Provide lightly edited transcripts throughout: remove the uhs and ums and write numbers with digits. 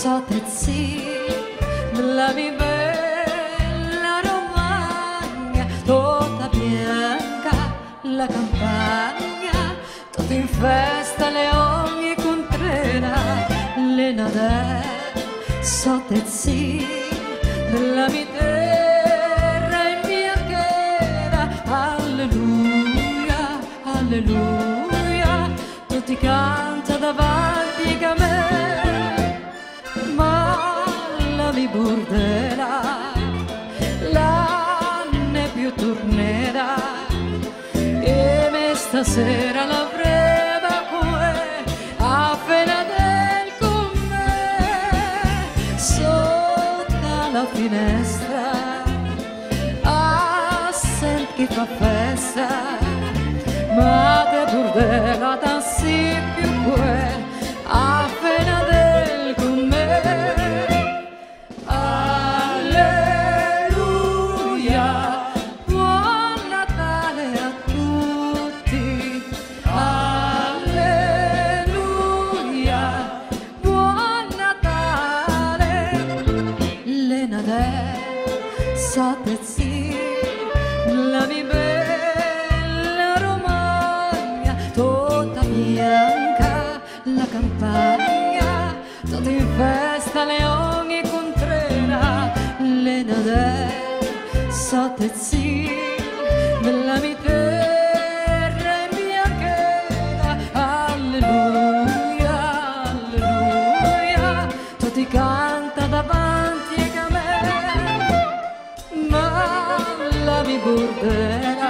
Sotezzi, la mia bella Romagna, tutta bianca la campagna, tutta in festa le ogni contrera, le nade, Sotezzi, la mia terra in bianchera, alleluia, alleluia, tutti canta davanti a me. Mi bordera, la ne più tornerà e me stasera l'avreva come a Fenadel con me sotto la finestra a sent chi fa festa ma te bordera dansi più que a Fenadel con me. Sotezzi, la mia bella Romagna, tutta bianca la campagna, tutta in festa le ogni contrera, le nade, Sotezzi, la mia terra in bianchera, alleluia, alleluia, tutti canta davanti a me. La mi bordera,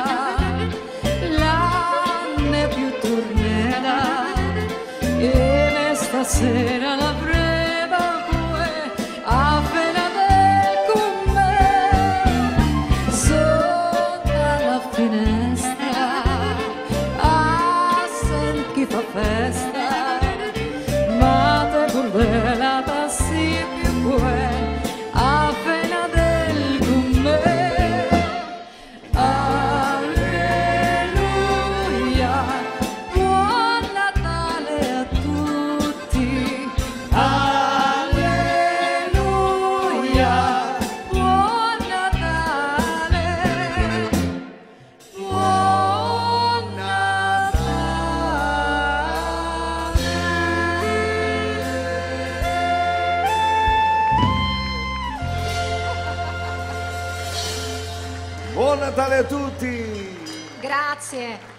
la ne più tornerà e me stasera l'avreva come a Fenadel con me sotto la finestra a sent chi fa festa ma te bordera tassi più que a Fenadel con me. Buon Natale a tutti! Grazie.